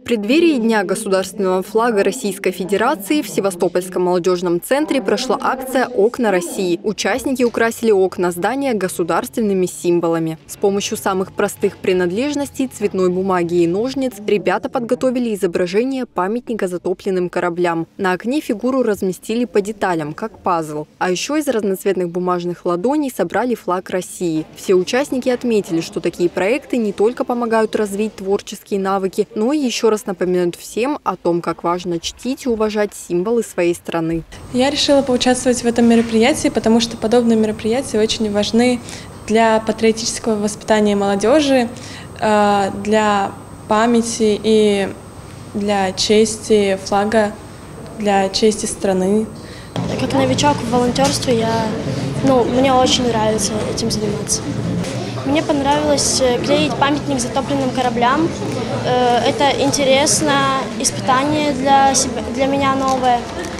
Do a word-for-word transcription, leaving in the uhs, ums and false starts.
преддверии Дня государственного флага Российской Федерации в Севастопольском молодежном центре прошла акция «Окна России». Участники украсили окна здания государственными символами. С помощью самых простых принадлежностей, цветной бумаги и ножниц ребята подготовили изображение памятника затопленным кораблям. На окне фигуру разместили по деталям, как пазл. А еще из разноцветных бумажных ладоней собрали флаг России. Все участники отметили, что такие проекты не только помогают развить творческие навыки, но и еще раз напоминают всем о том, как важно чтить и уважать символы своей страны. Я решила поучаствовать в этом мероприятии, потому что подобные мероприятия очень важны для патриотического воспитания молодежи, для памяти и для чести флага, для чести страны. Как новичок в волонтерстве, я, ну, мне очень нравится этим заниматься. Мне понравилось клеить памятник затопленным кораблям. Это интересно, испытание для себя, для меня новое.